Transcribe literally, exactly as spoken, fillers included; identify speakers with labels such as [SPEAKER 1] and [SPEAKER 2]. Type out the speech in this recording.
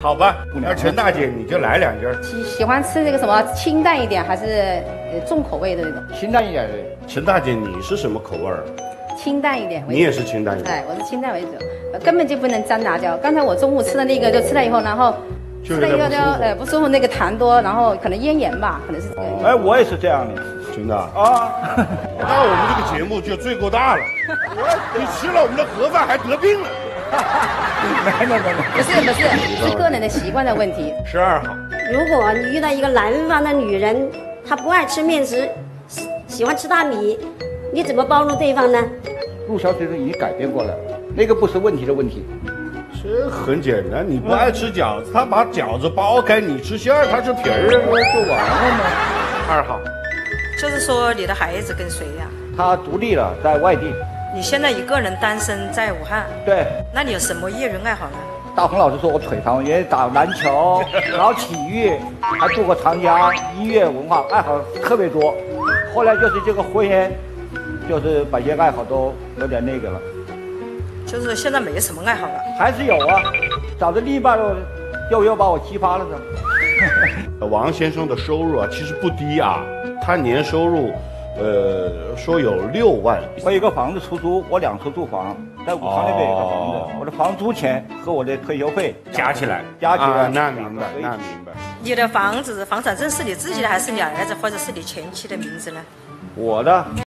[SPEAKER 1] 好吧，那陈大姐你就来两句。
[SPEAKER 2] 喜喜欢吃这个什么清淡一点，还是呃重口味的那种？
[SPEAKER 3] 清淡一点的。
[SPEAKER 1] 陈大姐，你是什么口味儿？
[SPEAKER 2] 清淡一点为主。
[SPEAKER 1] 你也是清淡一点。
[SPEAKER 2] 哎，我是清淡为主，呃根本就不能沾辣椒。刚才我中午吃的那个，就吃了以后，然后吃了以后就呃不舒服，那个痰多，然后可能咽炎吧，可能是这个。
[SPEAKER 3] 哎，我也是这样的。
[SPEAKER 1] 真的啊？
[SPEAKER 3] 那
[SPEAKER 1] 我们这个节目就罪过大了。你吃了我们的盒饭还得病了。
[SPEAKER 3] 没没没没，
[SPEAKER 2] 不是不是，是个人的习惯的问题。
[SPEAKER 1] 十二号，
[SPEAKER 4] 如果你遇到一个南方的女人，她不爱吃面食，喜喜欢吃大米，你怎么包容对方呢？
[SPEAKER 3] 陆小姐已经改变过来了，那个不是问题的问题。
[SPEAKER 1] 这很简单，你不爱吃饺子，他把饺子剥开，你吃馅儿，他吃皮儿，就完了吗？二号，
[SPEAKER 5] 就是说你的孩子跟谁呀？
[SPEAKER 3] 他独立了，在外地。
[SPEAKER 5] 你现在一个人单身在武汉，
[SPEAKER 3] 对，
[SPEAKER 5] 那你有什么业余爱好呢？
[SPEAKER 3] 大鹏老师说我腿长，也打篮球，然后体育，还做过藏家，音乐文化爱好特别多。后来就是这个婚姻，就是把这些爱好都有点那个了。
[SPEAKER 5] 就是现在没什么爱好了，
[SPEAKER 3] 还是有啊，找着另一半又又把我激发了呢。
[SPEAKER 1] 王先生的收入啊，其实不低啊，他年收入。呃，说有六万。
[SPEAKER 3] 我有一个房子出租，我两处住房，在武昌那边有个房子，哦、我的房租钱和我的退休费
[SPEAKER 1] 加起来，
[SPEAKER 3] 加起来，
[SPEAKER 1] 啊、那明白，那明白。
[SPEAKER 5] 你的房子房产证是你自己的还是你儿子或者是你前妻的名字呢？
[SPEAKER 3] 我的。